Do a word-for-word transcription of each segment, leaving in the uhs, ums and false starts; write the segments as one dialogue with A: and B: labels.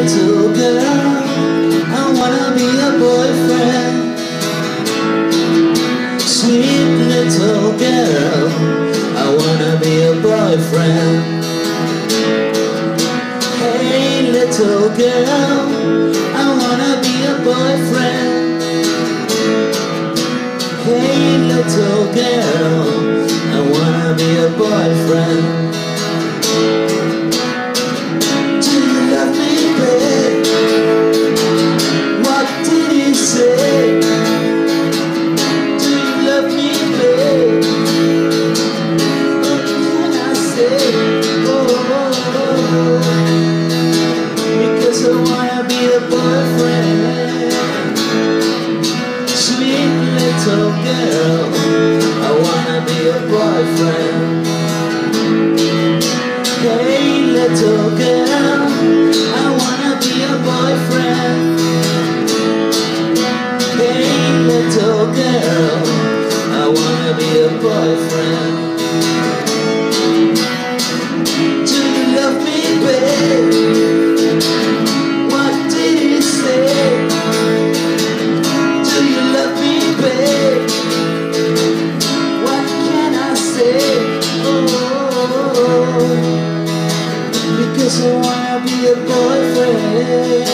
A: little girl, I wanna be a boyfriend. Sweet little girl, I wanna be a boyfriend. Hey little girl, I wanna be a boyfriend. Hey little girl, I wanna be a boyfriend. Do you love me, babe? What did he say? Do you love me, babe? What can I say? Oh, oh, oh. Because I wanna be a boyfriend. Sweet little girl, I wanna be a boyfriend. Hey little girl, I wanna be a boyfriend. Hey little girl, I wanna be a boyfriend. Do you love me, babe? What did he say? Do you love me, babe? What can I say? Oh, because I wanna be a boyfriend.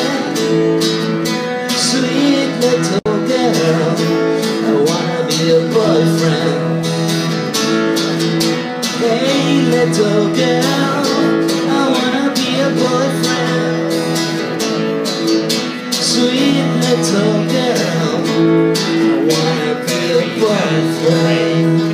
A: Sweet little girl, I wanna be a boyfriend. Hey little girl, I wanna be a boyfriend. Sweet little girl, I wanna be a boyfriend.